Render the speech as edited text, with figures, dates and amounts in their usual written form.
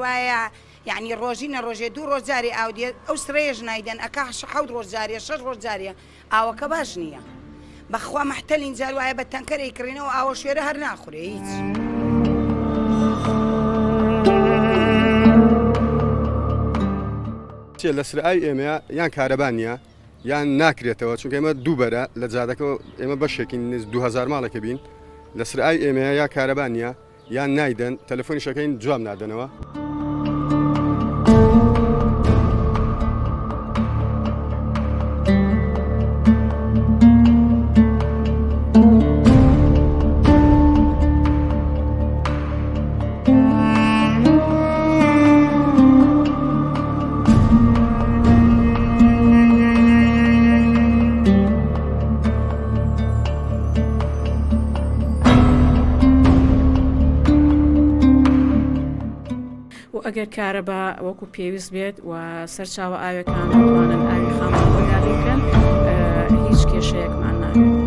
وایە یعنی ڕۆژینە ڕۆژێ 2 ڕۆژ جارێ ئاو دێت ئەو سرێژ نایدەن ئەکا 7 ڕۆژ جارێ 6 ڕۆژ جارێ ئاوەکە باش نییە بەخوا مەحتەلین جار وایە بە تەنکەرەی کڕینەوە ئاوە شوێرە هەر ناخورێ هیچ. لە سرای ئێمە یان کارەبان نیە یان ناکرێتەوە چونکە ئێمە دووبەرە لە جادەکەەوە ئێمە بەشێکی نز 2000 ماڵەکە بین لە سرای ئێمە یا کارەبان نیە یان نایدەن تەلەفۆنی شەکەین جواب نادەنەوە. ئەگەر کارەبا وەکو پێویست بێت و سەرچاوە ئاوەکان دەتوانن ئاوی خام بەکار بکەن هیچ کێشەیەکمان نابێت.